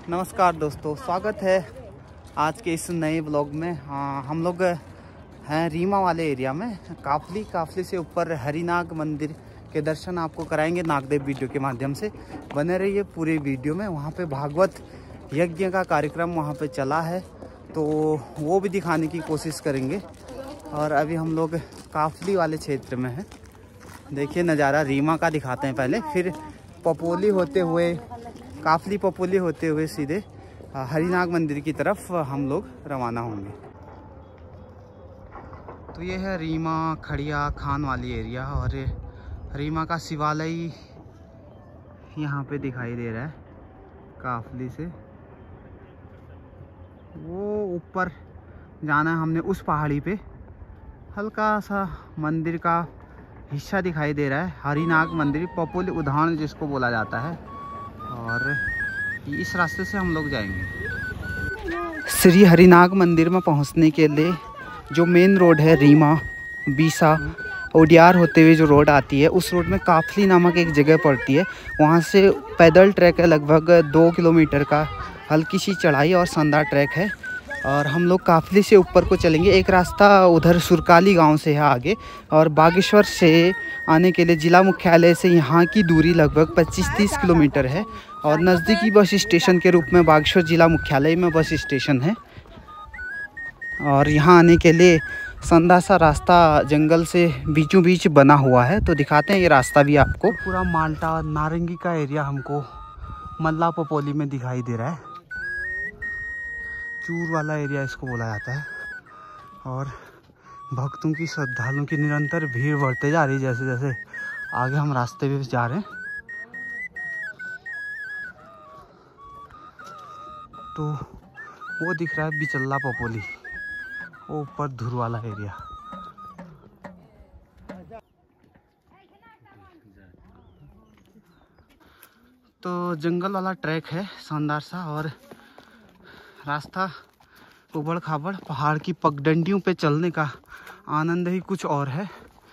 नमस्कार दोस्तों, स्वागत है आज के इस नए ब्लॉग में। हाँ, हम लोग हैं रीमा वाले एरिया में। काफली से ऊपर हरिनाग मंदिर के दर्शन आपको कराएंगे नागदेव वीडियो के माध्यम से। बने रहिए पूरे वीडियो में। वहाँ पे भागवत यज्ञ का कार्यक्रम वहाँ पे चला है, तो वो भी दिखाने की कोशिश करेंगे। और अभी हम लोग काफली वाले क्षेत्र में हैं। देखिए नज़ारा रीमा का दिखाते हैं पहले, फिर पपोली होते हुए काफली पपोली होते हुए सीधे हरिनाग मंदिर की तरफ हम लोग रवाना होंगे। तो ये है रीमा खड़िया खान वाली एरिया, और रीमा का शिवालय यहाँ पे दिखाई दे रहा है काफली से। वो ऊपर जाना है हमने, उस पहाड़ी पे हल्का सा मंदिर का हिस्सा दिखाई दे रहा है। हरिनाग मंदिर पपोली उदाहरण जिसको बोला जाता है, और इस रास्ते से हम लोग जाएंगे। श्री हरिनाग मंदिर में पहुंचने के लिए जो मेन रोड है रीमा बीसा ओडियार होते हुए जो रोड आती है, उस रोड में काफली नामक एक जगह पड़ती है। वहां से पैदल ट्रैक है लगभग 2 किलोमीटर का, हल्की सी चढ़ाई और शानदार ट्रैक है। और हम लोग काफली से ऊपर को चलेंगे। एक रास्ता उधर सुरकाली गांव से है आगे, और बागेश्वर से आने के लिए जिला मुख्यालय से यहाँ की दूरी लगभग 25-30 किलोमीटर है। और नज़दीकी बस स्टेशन के रूप में बागेश्वर जिला मुख्यालय में बस स्टेशन है। और यहाँ आने के लिए शानदार सा रास्ता जंगल से बीचों बीच बना हुआ है, तो दिखाते हैं ये रास्ता भी आपको। पूरा माल्टा नारंगी का एरिया हमको मल्ला पपोली में दिखाई दे रहा है। चूर वाला एरिया इसको बोला जाता है। और भक्तों की श्रद्धालुओं की निरंतर भीड़ बढ़ते जा रही है जैसे जैसे आगे हम रास्ते पे जा रहे हैं। तो वो दिख रहा है बिचल्ला पपोली, वो ऊपर धुर वाला एरिया। तो जंगल वाला ट्रैक है शानदार सा, और रास्ता उबड़ खाबड़ पहाड़ की पगडंडियों पे चलने का आनंद ही कुछ और है।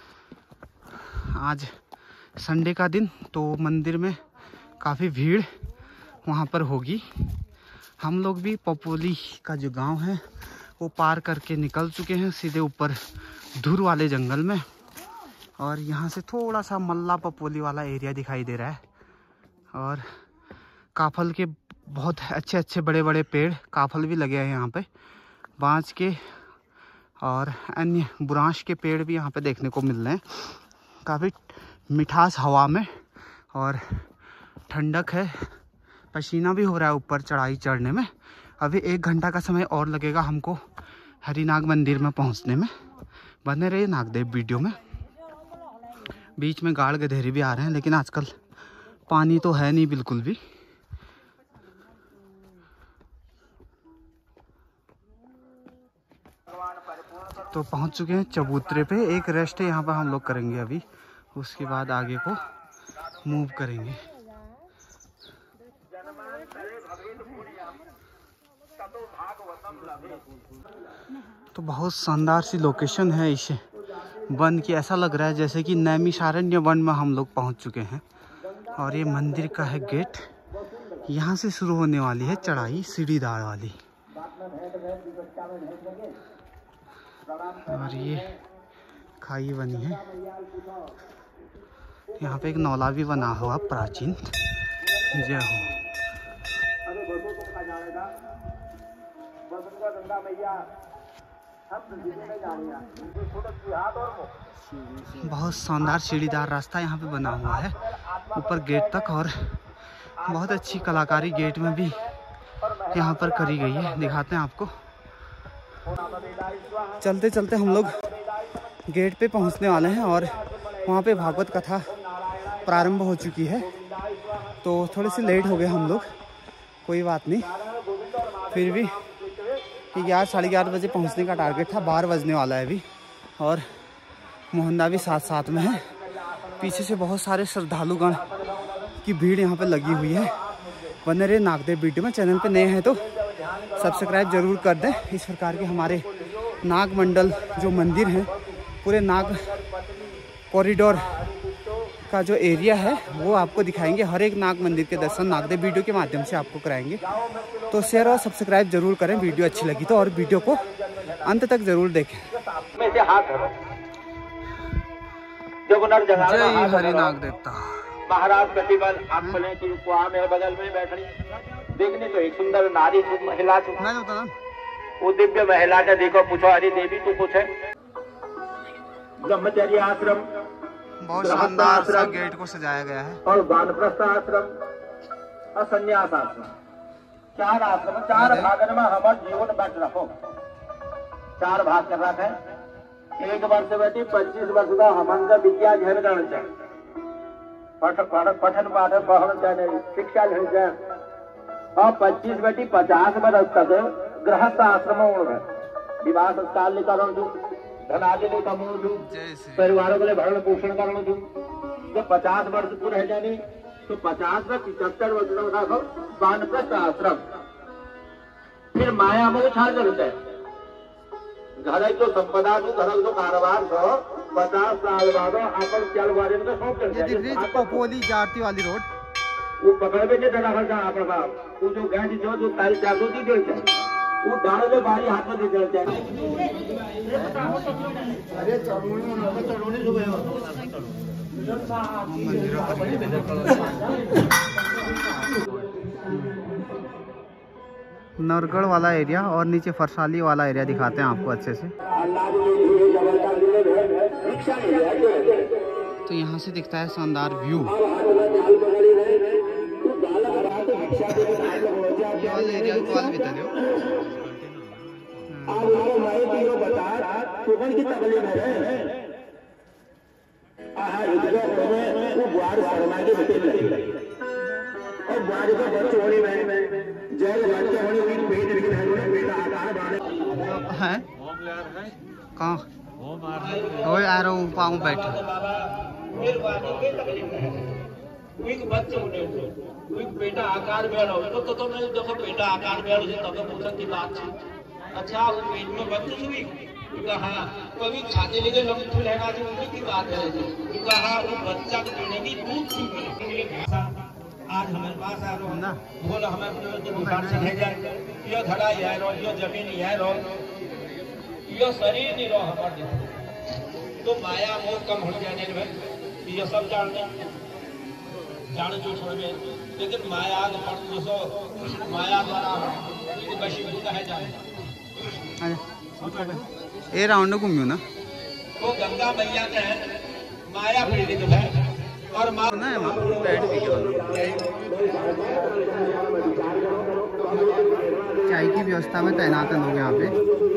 आज संडे का दिन, तो मंदिर में काफ़ी भीड़ वहाँ पर होगी। हम लोग भी पपोली का जो गांव है वो पार करके निकल चुके हैं सीधे ऊपर धुर वाले जंगल में। और यहाँ से थोड़ा सा मल्ला पपोली वाला एरिया दिखाई दे रहा है। और काफल के बहुत अच्छे बड़े बड़े पेड़ काफल भी लगे हैं यहाँ पे, बांज के और अन्य बुरांश के पेड़ भी यहाँ पे देखने को मिल रहे हैं। काफ़ी मिठास हवा में और ठंडक है, पसीना भी हो रहा है ऊपर चढ़ाई चढ़ने में। अभी 1 घंटा का समय और लगेगा हमको हरिनाग मंदिर में पहुँचने में। बने रहिए नागदेव वीडियो में। बीच में गाड़ गधेरे भी आ रहे हैं, लेकिन आजकल पानी तो है नहीं बिल्कुल भी। तो पहुंच चुके हैं चबूतरे पे। एक रेस्ट यहाँ पर हम लोग करेंगे अभी, उसके बाद आगे को मूव करेंगे। तो बहुत शानदार सी लोकेशन है इस वन की। ऐसा लग रहा है जैसे कि नैमिषारण्य वन में हम लोग पहुंच चुके हैं। और ये मंदिर का है गेट। यहाँ से शुरू होने वाली है चढ़ाई सीढ़ीदार वाली। और ये खाई बनी है। यहाँ पे एक नौला भी बना हुआ प्राचीन। जय हो। बहुत शानदार सीढ़ीदार रास्ता यहाँ पे बना हुआ है ऊपर गेट तक, और बहुत अच्छी कलाकारी गेट में भी यहाँ पर करी गई है। दिखाते हैं आपको। चलते चलते हम लोग गेट पे पहुंचने वाले हैं, और वहाँ पे भागवत कथा प्रारंभ हो चुकी है। तो थोड़े से लेट हो गए हम लोग, कोई बात नहीं। फिर भी 11-11:30 बजे पहुंचने का टारगेट था। 12 बजने वाला है अभी, और मोहन्ना भी साथ साथ में है। पीछे से बहुत सारे श्रद्धालुगण की भीड़ यहाँ पे लगी हुई है। बने रहे नागदेव वीडियो में। चैनल पे नए हैं तो सब्सक्राइब जरूर कर दें। इस प्रकार के हमारे नाग मंडल जो मंदिर हैं, पूरे नाग कॉरिडोर का जो एरिया है वो आपको दिखाएंगे। हर एक नाग मंदिर के दर्शन नागदेव वीडियो के माध्यम से आपको कराएंगे। तो शेयर और सब्सक्राइब जरूर करें वीडियो अच्छी लगी तो, और वीडियो को अंत तक जरूर देखें। जय हरि नाग देवता महाराज प्रतिबल आप बोले कि कुआं में बगल में बैठनी देखने तो एक सुंदर नारी महिला वो दिव्य महिला का देखो पूछो अरे देवी तू पूछे। ब्रह्मचर्य आश्रम बहुत शानदार सा गेट को सजाया गया है और वानप्रस्थ आश्रम और संन्यास आश्रम, 4 आश्रम 4 भागन में हमारे जीवन बांट रखो। 4 भाग कर रखा है। 1 वर्ष बैठी 25 वर्ष का हमारा विद्या घेर करना चाहिए, पठन पाठन पढ़ना चाहिए, शिक्षा लेनी चाहिए। और 25 बैठी 50 वर्ष तक गृहस्थ आश्रम विवाह संस्कार लेकर धनादि ले कमोड़ दू, परिवारों के लिए भरण पोषण करना दू। जब 50 वर्ष पूरे जानी तो 50 में 75 वर्ष तक रखो वानप्रस्थ आश्रम। फिर माया मोह छाड़ करते हैं। घर जो संपदा दू, घर जो कारोबार दो 50 साल बाद अपन चल वाले में सौंप करते पपोली जाती वाली रोड वो पकड़ में डरा खर्चा आप वो जो गाड़ी जो तारी चाकू दी गई है वो डाल में बारी हाथ में दे चलते हैं। अरे चढ़ोने नरगढ़ वाला एरिया और नीचे फरसाली वाला एरिया दिखाते हैं आपको अच्छे से। तो यहाँ से दिखता है शानदार व्यू। है कहाँ आ रहा हूँ पाऊँ बैठे बेटा आकार में तो नहीं देखो बेटा आकार में तब पूछन की बात थी। अच्छा उस पेट में बच्चे हुई कहा कभी खाते लेके लंबी लहरा जी उनकी की बात है कहा वो बच्चा को पीने की दूध आज हमारे पास आ रहा ना बोला हमें अपने दुकान से भेजा ये धड़ा यह रो ये जमीन यह रो ये शरीर नहीं रो हमारे तो माया मोह कम हो जाने में ये सब जानते जान जो छोड़ में लेकिन माया जो माया द्वारा वशीभूत है जाने ए राउंड घूमियो ना तो गंगा मैया का है माया पीड़ित है और चाय की व्यवस्था में तैनात हैं लोग यहाँ पे।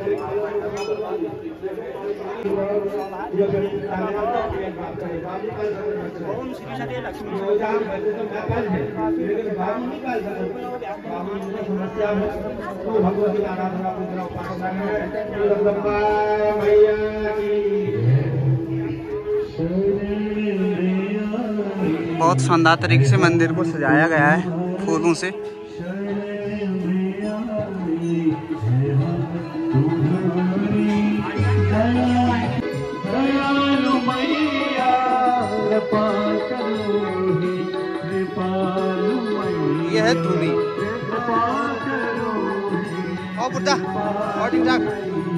बहुत शानदार तरीके से मंदिर को सजाया गया है फूलों से। ये है धुनी और बुढ़ा और ठीक ठाक।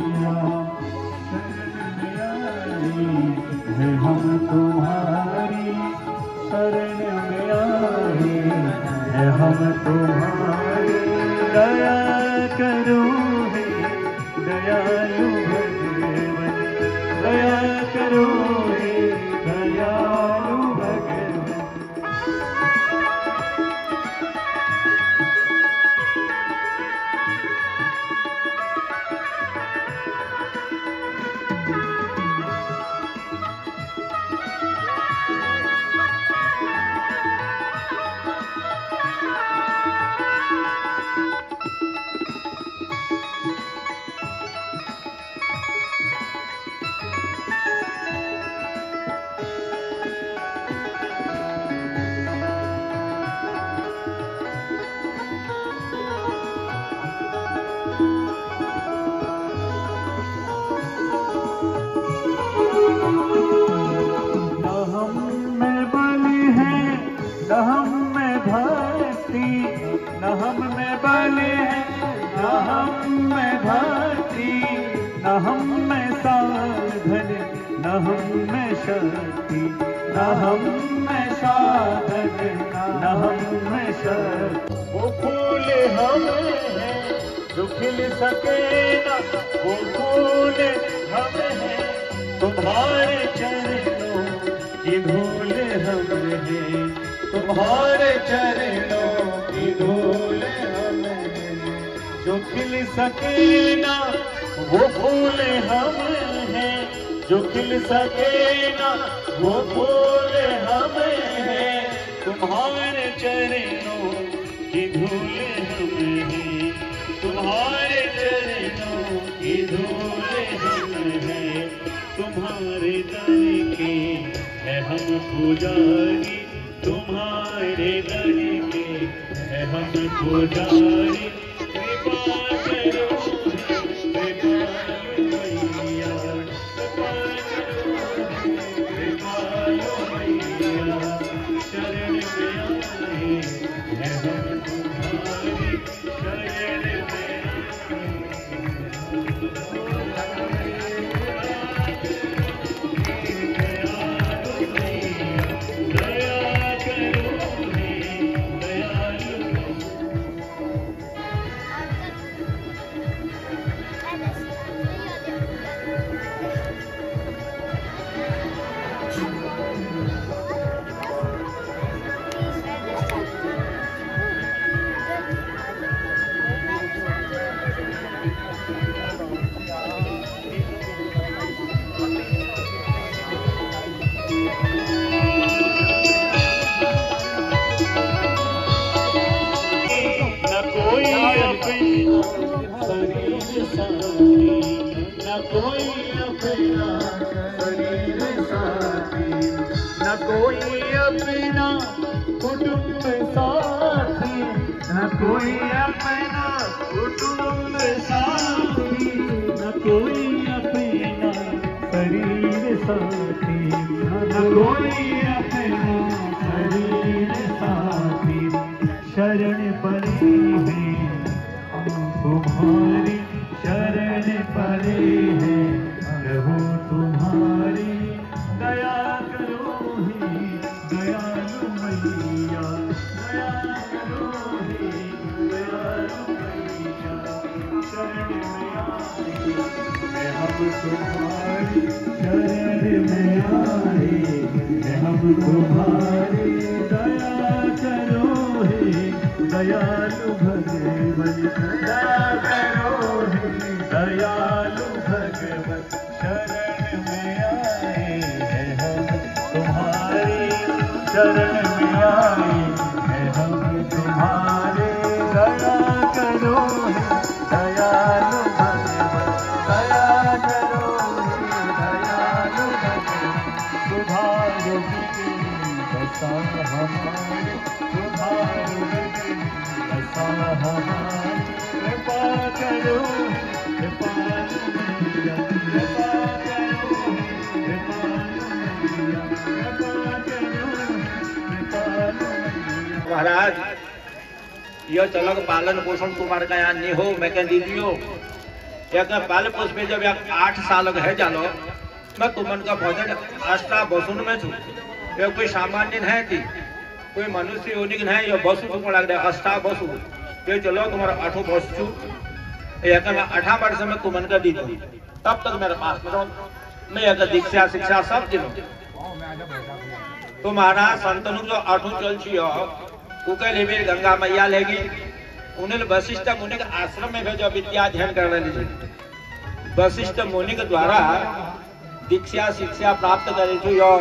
हम तुम्हारी शरण में आए हैं, हम तुम्हारी दया करो हे दयालु भगवन, दया करो हे दयालु भगवन। शक्ति, न हम में बल है, न हम में भक्ति, न हम में साधन, न हम में शक्ति, न हम में साधन, न हम में शक्ति। वो फूल हम हैं जो खिल सके ना, वो फूल हम हैं तुम्हारे चरणों की धूल हम हैं, तुम्हारे चरणों की धूल हम हैं। जो खिल सके ना वो फूल हम हैं, जो खिल सके ना वो फूल हम हैं, तुम्हारे चरणों की धूल हम हैं, तुम्हारे चरणों की धूल हम हैं। तुम्हारे दर के है हम पुजारी, तुम्हारे दर के है हम पुजारी। कृपा करो कृपालु मैया, कृपालु मैया, शरण में आए है हम तुम्हारी, शरण में न कोई अपना शरीर साथी, न कोई अपना कुटुंब साथी, न कोई अपना कुटुंब साथी, न कोई अपना शरीर साथी, न कोई अपना शरीर साथी। शरण पड़ी है तुम्हारी, शरण पड़े हैं प्रभु तुम्हारी। दया करो हे दयालु मैया, दया करो हे दयालु मैया। शरण में आए हैं हम तुम्हारी, शरण में आए हैं हम तुम्हारी। दया करो हे दयालु भगवती, दया करो हे दयालु भगवत। शरण में आए हैं हम तुम्हारे, शरण में आए हैं हम तुम्हारे। दया करो हे दयालु भगवत, दया करो हे दयालु भगवत। सुधारो दशा हमारी, सुधारो दशा हमारी। कृपा करो कृपालु मैया, कृपा करो कृपालु मैया, कृपा करो कृपालु मैया। महाराज यह चलक पालन पोषण तुम्हारे का यहाँ नहीं हो, मैं कह दीजियो एक पाल पोष में जब 8 साल है जानो, मैं तुमन का भोजन आस्था बसुन में छू। ये कोई सामान्य नहीं थी, कोई मनुष्य योनिक नहीं, ये बसु तुम लग रहा आस्था बसु। ये चलो तुम्हारा 8 बस छू, एक मैं 8 वर्ष में तुमन का दी थी, तब तक मेरे पास में रहो। मैं एक दीक्षा शिक्षा सब दिनों तुम्हारा संतनु जो 8 चल छियो उके लिए गंगा मैया लेगी, उन्हें वशिष्ठ मुनि के आश्रम में भेजो विद्या अध्ययन करने लीजिए। वशिष्ठ मुनि के द्वारा दीक्षा शिक्षा प्राप्त करे थी यो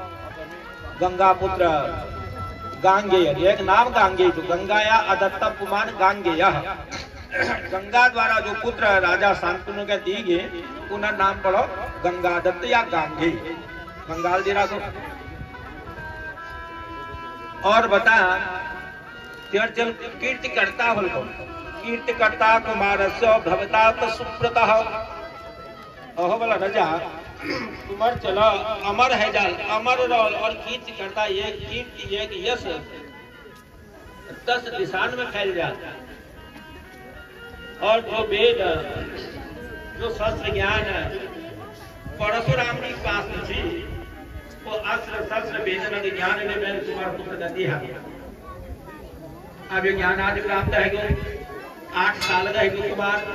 गंगा पुत्र गांगेय, एक नाम गांगेय, तो गंगा या अदत्त पुमान गांगेय। गंगा द्वारा जो पुत्र राजा शांतनु के दी गए उनका नाम पढ़ो गंगादत्त या गांगेय, बंगाल दे रहा। और बता चल कीर्ति करता हो, कीर्ति करता कुमारस्य भवता सुप्रत। अहो बोला राजा तुम्हार चलो अमर है जाल, अमर रोल और कीर्ति करता ये कीर्ति एक यश 10 दिशाओं में फैल जाता है। और जो वेद, जो शस्त्र ज्ञान परशुराम की पास थी, वो अस्त्र शस्त्र वेद नदी ज्ञान ने मैंने तुम्हारा पुत्र नदी है। अब ये ज्ञान आज प्राप्त है गो, 8 साल का है कुमार।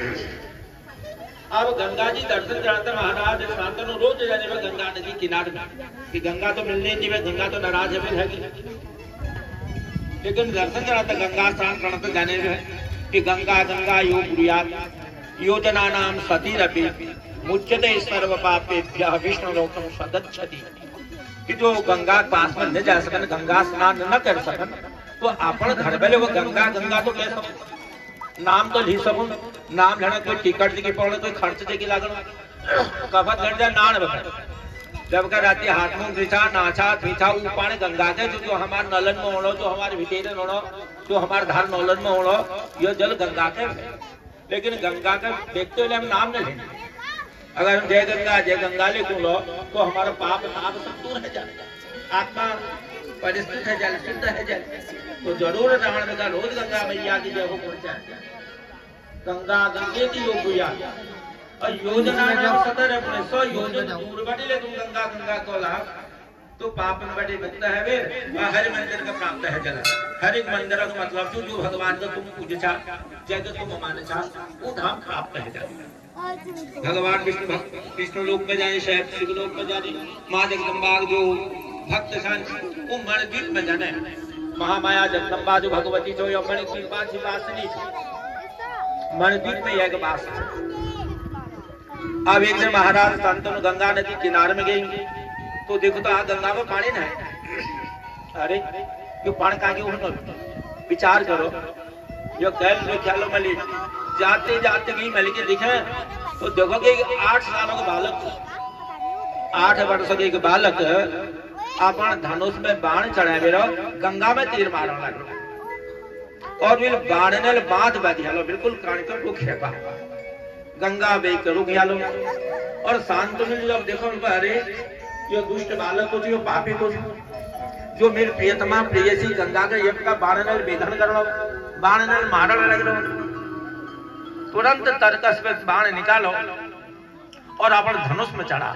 अब गंगा जी दर्शन कराते महाराज शांतनु रोज जाने में गंगा नदी किनारे में, कि गंगा तो मिलने नहीं, गंगा तो नाराज है, लेकिन दर्शन कराते गंगा स्नान कराते जाने में कि गंगा गंगा यो गुरुयात योजना नाम सती रपि मुच्यते सर्व पापेभ्यः विष्णु लोकम सदच्छति। कि जो गंगा पास में न जा सकन, गंगा स्नान न कर सकन, तो अपन घर पहले वो गंगा गंगा तो कह सकूं, नाम तो ली सकूं, नाम लेना कोई टिकट की पड़े, कोई खर्च की लागण, कफत घट जाए नान बकर जब का राती हाथ मुंह दिशा नाचा पीछा ऊपाने गंगा के जो हमारे नलन में होड़ो, जो हमारे भितेरे होड़ो, जो हमारे धार नौलन में होड़ो, ये जल गंगा के। लेकिन गंगा का देखते हुए हम नाम न लेंगे। अगर हम जय गंगा लिखूं लो तो हमारा पाप ताप सब दूर है जाएगा, आत्मा परिस्थित है जल, शुद्ध है जल। तो जरूर रावण का रोज गंगा मैया की जय हो पहुंचा, गंगा गंगे की योग हुआ और योजना नाम सतर अपने 100 योजना दूर बढ़ी ले तुम गंगा गंगा को लाभ, तो पाप न बढ़े मुक्त है वे। हर मंदिर का प्राप्त है जल, हर एक मंदिर का मतलब जो भगवान का तुम पूज चा, जगत तुम माने चा, वो धाम प्राप्त है जल। भगवान विष्णु लोक में जाए, शायद शिव लोक में जाए, माँ जगदम्बा जो भक्त सन वो मणिद्वीप में जाने, महामाया जगदम्बा जो भगवती जो मणिद्वीप वासिनी मणिद्वीप में यह वास। अब एक दिन महाराज शांतनु गंगा नदी किनारे में गए, तो देखो तो आज गंगा में पानी ना है। अरे यो पानी का विचार करो, यो कैल जो ख्यालो मली जाते जाते गई मल के दिखे, तो देखो कि 8 सालों का बालक, 8 वर्ष के एक बालक अपन धनुष में बाण चढ़ाए मेरा गंगा में तीर मारने लगा, और फिर बाण ने बांध बधियालो बिल्कुल कानकर रुक है गंगा बे के रुक यालो। और शांतनु जब देखो अरे यो दुष्ट बालक को, जो पापी को, जो मेरे प्रियतमा प्रेयसी गंगा के यज्ञ का बाण ने वेदन करना, बाण ने मारने लग रहा, तुरंत तरकस में बाण निकालो और अपन धनुष में चढ़ा।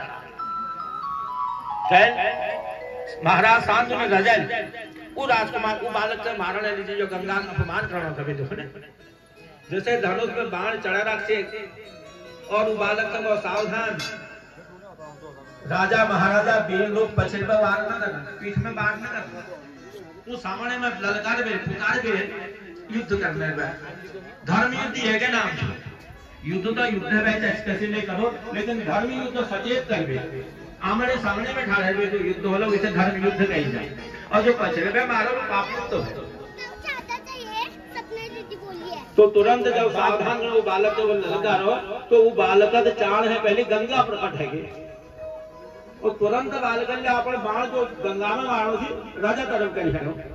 महाराज शांतनु ने रजल वो राजकुमार को बालक से मारने लीजिए, जो गंगा का अपमान करना कभी देखो, जैसे धनुष में बाण चढ़ा रखे और वो बालक का सावधान। राजा महाराजा वीर लोग पछड़ में वार न करना, पीठ में वार न करना, वो सामने में ललकार में पुकार के युद्ध करने में। धर्म युद्ध है के नाम, युद्ध तो युद्ध है कैसे नहीं करो, लेकिन धर्म युद्ध सचेत कर आमने सामने में ठाड़े हुए तो युद्ध हो, इसे धर्म युद्ध कही जाए। और जो पछड़े में मारो वो पाप मुक्त हो। तो तुरंत जब सावधान वो बालक को ललकारो, तो वो बालक का चाण है पहले गंगा प्रकट है, और तुरंत बालक ने अपन बाण जो गंगा में मारो थी राजा तरफ करी है।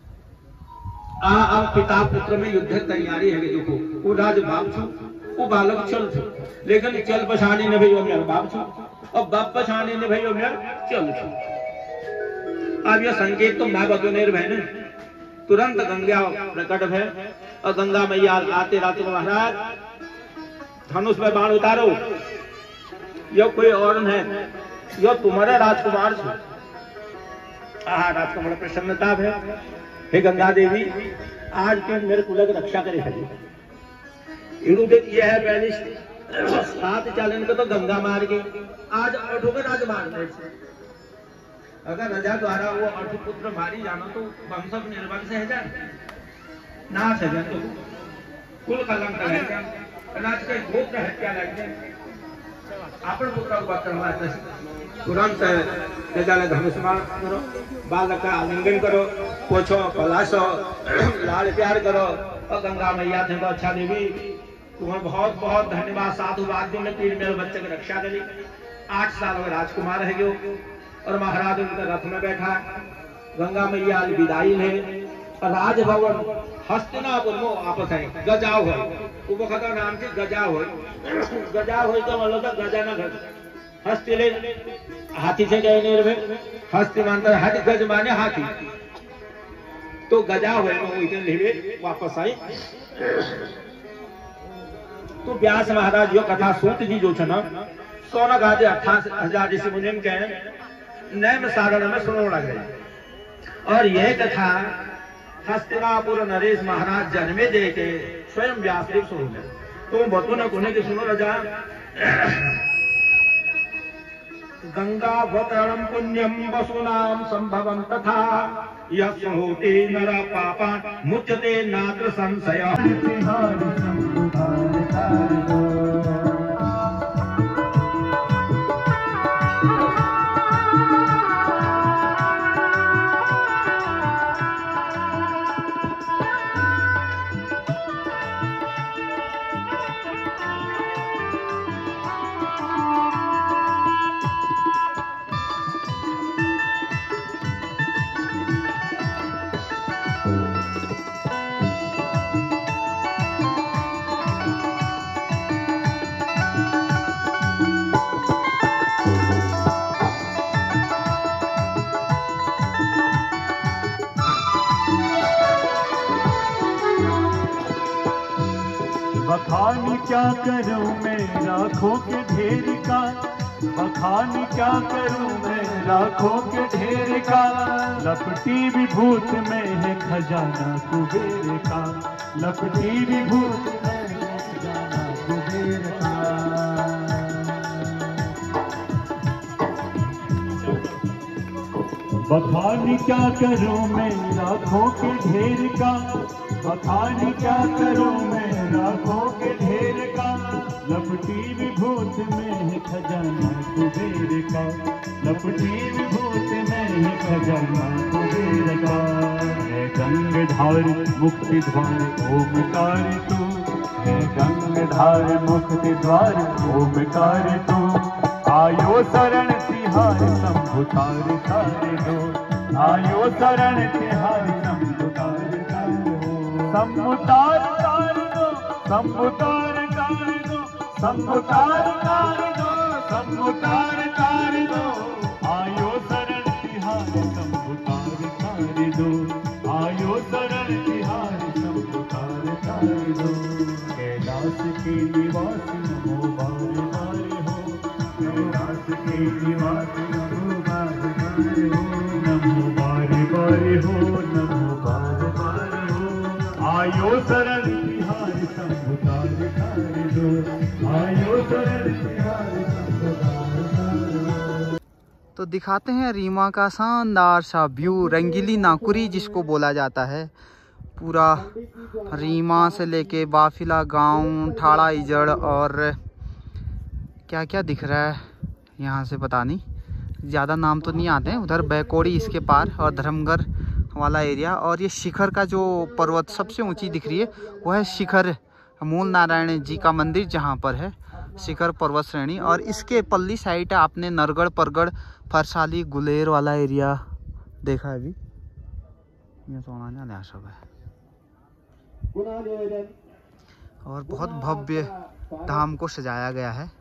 अब पिता पुत्र में युद्ध तैयारी है, देखो वो राज बाप छू, वो बालक चल छू, लेकिन चल पछाड़ी ने भाई मेरा बाप छू, और बाप पछाड़ी ने भाई मेरा चल छू। अब यह संकेत तो माँ बगनेर बहन तुरंत गंगा प्रकट है, और गंगा मैया आते राते महाराज धनुष में बाण उतारो, यह कोई और नहीं, यह तुम्हारा राजकुमार छू। राजकुमार प्रसन्नता है, हे गंगा देवी आज के मेरे कुल की रक्षा करे है। यह है पहले 7 चालन को तो गंगा मार के आज 8 का राज मारने से, अगर राजा द्वारा वो 8 पुत्र मारी जानो तो वंश निर्वंश है जाए, नाश है जाए, तो कुल कलंक है जाए, राज के गोत्र हत्या लग जाए, अपन पुत्र को करवा तुरंत धनुष मार करो, बालक का आलिंगन करो, पोछो पलाशो, लाल प्यार करो, और गंगा मैया थे तो अच्छा देवी तुम्हें बहुत बहुत धन्यवाद, साधुवाद में तीर मेरे बच्चे की रक्षा करी। 8 साल में राजकुमार है जो, और महाराज उनके रथ में बैठा, गंगा मैया विदाई है, और राजभवन हस्तिनापुर में आपस है गजाव है, वो खतर नाम से गजाव है, गजाव है तो मतलब गजा न गज, हस्ती ले हाथी से गए नेर में, हस्ती मानता हाथी, गज माने हाथी, तो गजा हुए में लेवे वापस आई। तो व्यास महाराज जो कथा सूत जी जो छन सोना गाजे 88,000 ऋषि मुनि के नैम साधन में सुनो लगे। और यह कथा हस्तिनापुर नरेश महाराज जन्मे दे के स्वयं व्यासदेव सुनो। तुम बतू न कोने की सुनो रजा। गंगावतरणं पुण्यं वसूनां संभवं तथा यस्होते नर पापा मुच्यते नात्र संशयः। बखानी क्या करूं मैं लाखों के ढेर का, बखानी क्या करूं मैं लाखों के ढेर का। लपटी विभूत में है खजाना कुबेर का, लपटी विभूत में है खजाना कुबेर का। बखानी क्या करूं मैं लाखों के ढेर का, बखानी क्या करूं मैं लाखों के ढेर का। लपटी विभूत में है खजाना कुबेर का, लपटी विभूत में है खजाना कुबेर का। है गंगाधार मुक्ति द्वार ओमकार तू, है गंगाधार मुक्ति द्वार ओमकार तू। आयो शरण तिहार शंभु तार तारे दो, आयो शरण तिहार शंभु तार तारे दो। शंभु तार तार दो, शंभु तार तार दो, शंभु तार तार दो, शंभु तार तार दो। आयो शरण तिहार शंभु तार तारे दो, आयो शरण तिहार शंभु तार तारे दो। कैलाश के निवास नमो बार बार हो, कैलाश के निवास नमो बार बार हो। नमो बार बार हो, नमो बार बार हो। आयो शरण तिहार शंभु तार तारे दो, आयो शरण तिहार शंभु तार तारे दो। तो दिखाते हैं रीमा का शानदार सा व्यू। रंगीली नाकुरी जिसको बोला जाता है, पूरा रीमा से लेके बाफिला गांव, ठाड़ा इजड़ और क्या क्या दिख रहा है यहाँ से पता नहीं, ज़्यादा नाम तो नहीं आते हैं। उधर बैकोड़ी इसके पार और धर्मगढ़ वाला एरिया। और ये शिखर का जो पर्वत सबसे ऊंची दिख रही है वह है शिखर मूल नारायण जी का मंदिर, जहाँ पर है शिखर पर्वत श्रेणी। और इसके पल्ली साइड आपने नरगढ़, परगढ़, फरसाली, गुलेर वाला एरिया देखा है अभी। ये सोना सब है और बहुत भव्य धाम को सजाया गया है।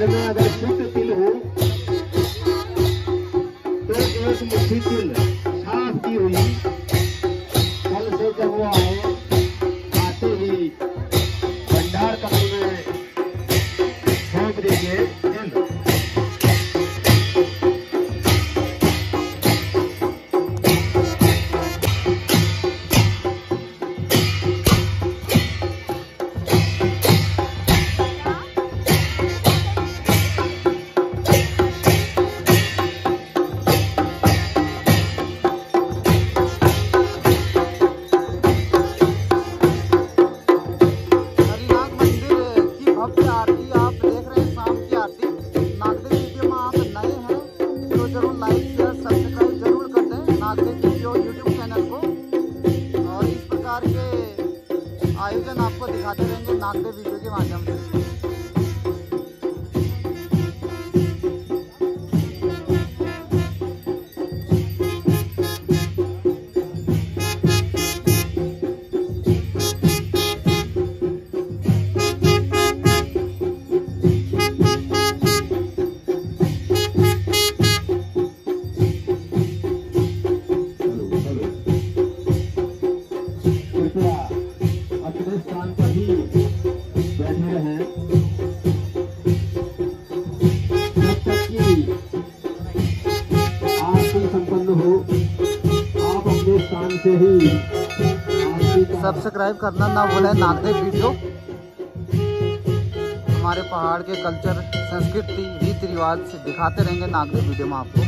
घर में अगर शुद्ध तिल हो तो एक मुट्ठी तिल साफ की हुई कल से जब वो आए आते ही भंडार कमरे में सौंप दीजिए तिल। आयोजन आपको दिखाते रहेंगे नागदेव वीडियो के माध्यम से। सब्सक्राइब करना ना भूलें नागदेव वीडियो। हमारे पहाड़ के कल्चर, संस्कृति, रीति रिवाज से दिखाते रहेंगे नागदेव वीडियो में आपको।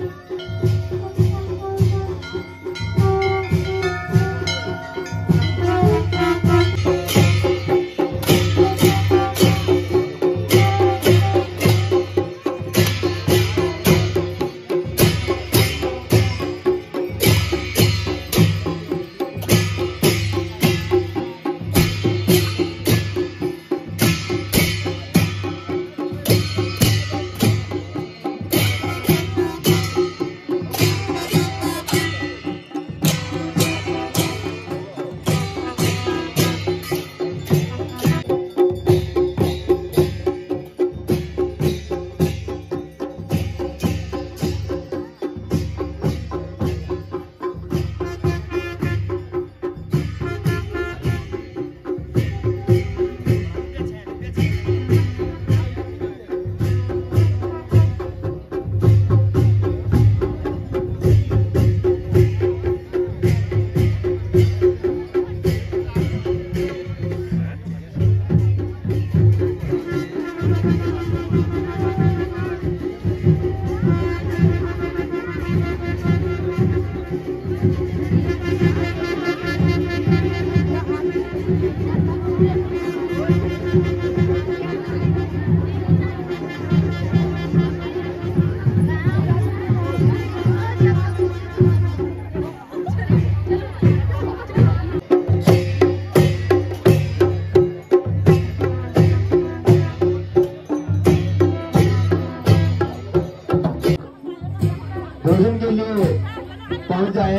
भोजन के लिए पहुंच जाए।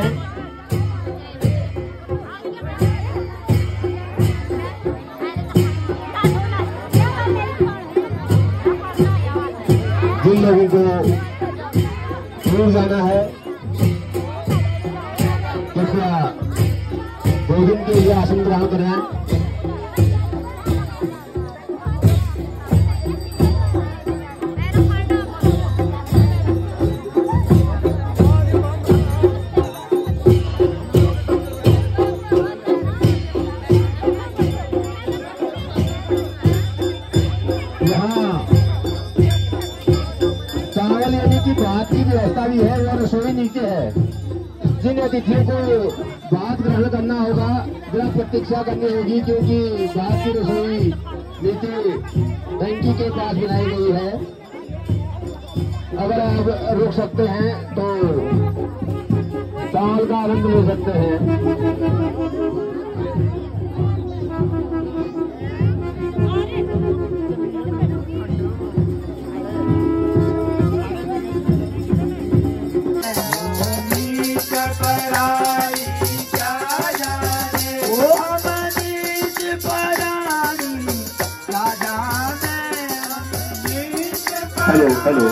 जिन लोगों को दूर जाना है कृपया भोजन के लिए आसन ग्रहण करें। चावल यानी कि भात की व्यवस्था भी है और रसोई नीचे है। जिन अतिथियों को भात ग्रहण करना होगा जरा प्रतीक्षा करनी होगी, क्योंकि भात की रसोई नीचे टंकी के पास बनाई गई है। अगर आप रुक सकते हैं तो चावल का आनंद ले सकते हैं। Hello hello.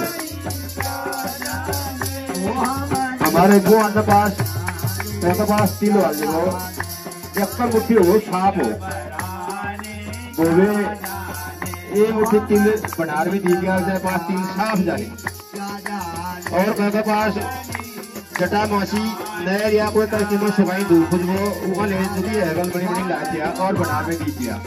हमारे जो अन्नपास तिल वाले हो जब तक मुट्ठी हो साफ हो बोले ये मुट्ठी तिल बनार भी दी गया उसके पास तिल साफ जाए और मेरे पास जटा मासी नहर या कोई तरह की सुखाई दूध कुछ वो वहाँ ले चुकी है गल बड़ी बड़ी ला दिया और बनार में दी दिया।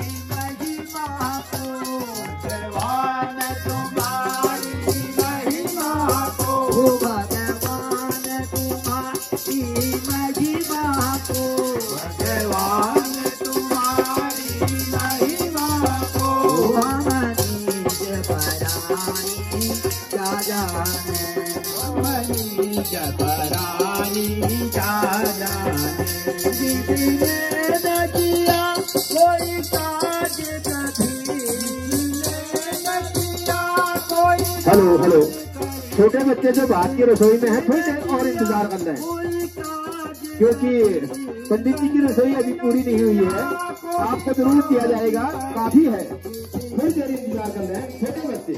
Hello hello. छोटे बच्चे जो बात की रसोई में है थोड़ी देर और इंतजार करना है क्योंकि पंडित जी की रसोई अभी पूरी नहीं हुई है। आपको जरूर दिया जाएगा, काफी है, थोड़ी देर इंतजार करना है छोटे बच्चे।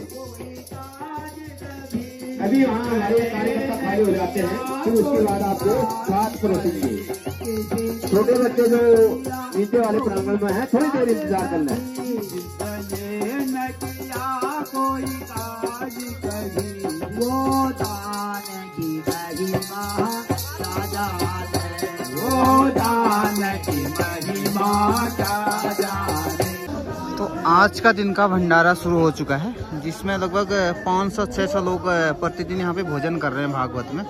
अभी वहाँ हमारे कार्यकर्ता खाली हो जाते हैं फिर उसके बाद आपको बात परोसेंगे। छोटे बच्चे जो नीचे वाले प्रांगण में है थोड़ी देर इंतजार करना है। तो आज का दिन का भंडारा शुरू हो चुका है जिसमें लगभग 500-600 लोग प्रतिदिन यहाँ पे भोजन कर रहे हैं भागवत में।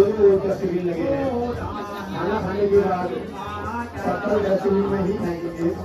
खाना खाने के बाद में ही खाएंगे